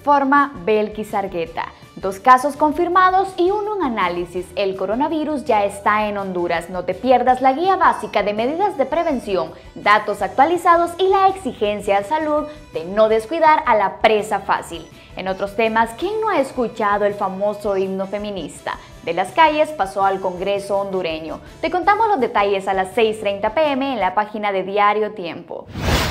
informa Belkis Argueta. 2 casos confirmados y uno en análisis. El coronavirus ya está en Honduras. No te pierdas la guía básica de medidas de prevención, datos actualizados y la exigencia de salud de no descuidar a la presa fácil. En otros temas, ¿quién no ha escuchado el famoso himno feminista? De las calles pasó al Congreso hondureño. Te contamos los detalles a las 6:30 p.m. en la página de Diario Tiempo.